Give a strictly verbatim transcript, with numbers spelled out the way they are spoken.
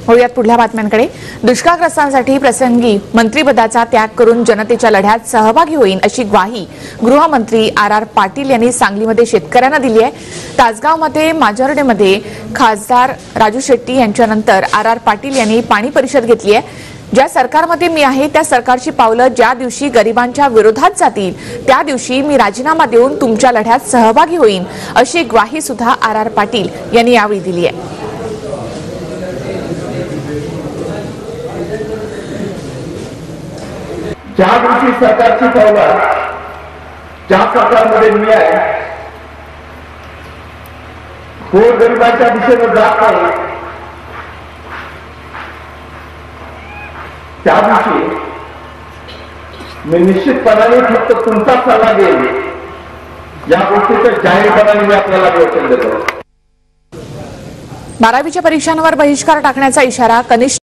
होऊयात पुढल्या बातम्यांकडे। दुष्काळग्रस्तांसाठी प्रसंगी मंत्रिपदाचा त्याग करून जनतेच्या लढ्यात सहभागी होईन अशी ग्वाही गृहमंत्री आर आर पाटील यांनी सांगलीमध्ये शेतकऱ्यांना दिली आहे। तासगावमध्ये माजर्डेमध्ये खासदार राजू शेट्टी यांच्यानंतर आर आर पाटील यांनी पाणी परिषद घेतली आहे। ज्या सरकारमध्ये मी आहे त्या सरकारची पावलं ज्या दिवशी गरिबांच्या विरोधात जातील त्या दिवशी मी राजीनामा देऊन तुमच्या लढ्यात सहभागी होईन अशी ग्वाही सुद्धा आर आर पाटील यांनी यावेळी दिली आहे। ज्या दिवशी सरकारची पावलं ज्या सरकारमध्ये मी आहे गोरगरिबांच्या दिशेने जात नाही त्या दिवशी मी निश्चितपणाने फक्त तुमचा सल्ला घेईन या गोष्टीचं जाहीरपणाने मी आपल्याला वचन देतो। बारावीच्या परीक्षांवर बहिष्कार टाकण्याचा इशारा कनिष्ठ